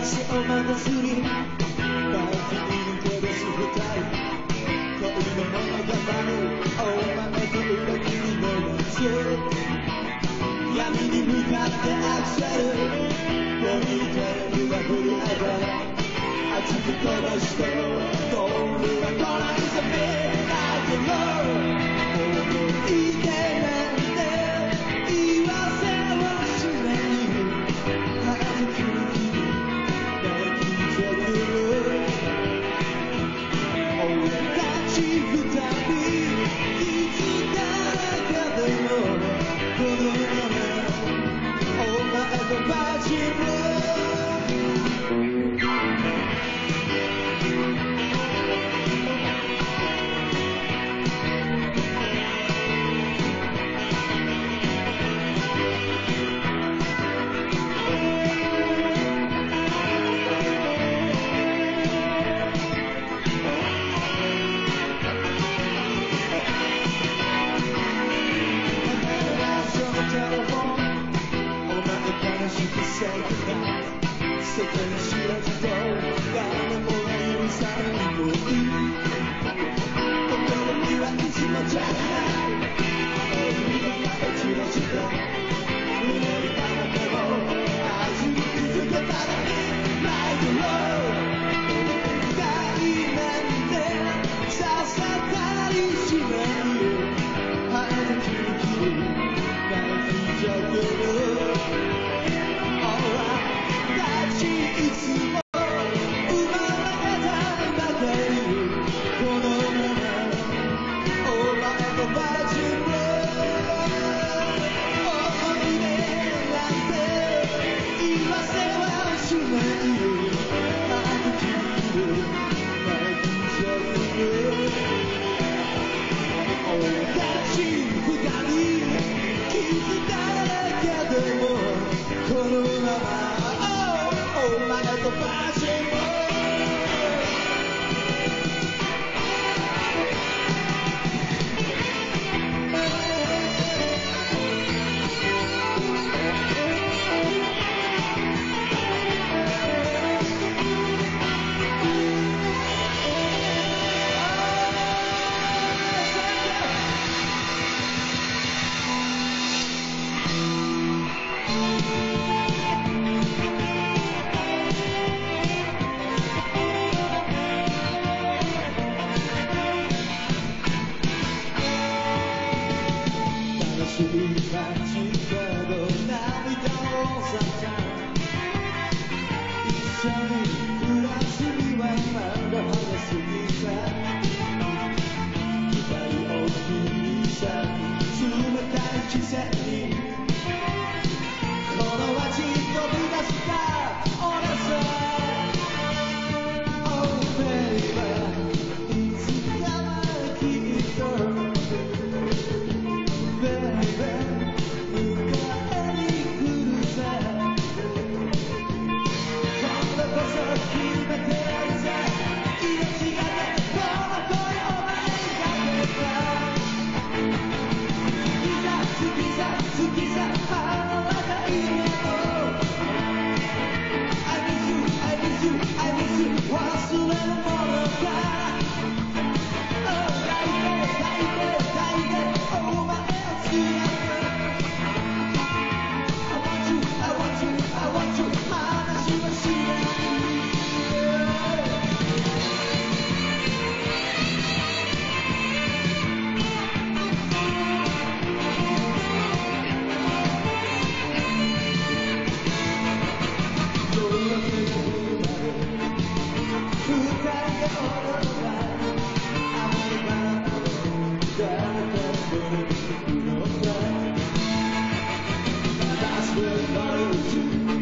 足を戻すにバーティーに手出す二人恋の物語お前と裏切りの夏闇に向かってアクセルポニーテールが振る間熱く飛ばしてゴールは来ないぜだけど思い出なんて言わせはしないはずき泣きじゃくる俺たち二人いつからかでもこのままお前とバチン世界知らずと誰もが許さない恋心にはいつもじゃない海が落ち落ちて胸に溜まっても愛に気づけたらいいないだろう深いなんてさせたりしないよはずきにきる泣きじゃくるいつも生まれたばかりこのままお前とバチンロ思い出なんて言わせはしないよ歩きる泣きじゃくる俺たち二人傷だらけでもこのままお前とバチンロ楽しい感じけど涙をさせ一緒に暮らすにはまだ早すぎた期待を気にせ冷たい季節にこの街飛び出した俺さ Oh baby いつかはきっとThat's where I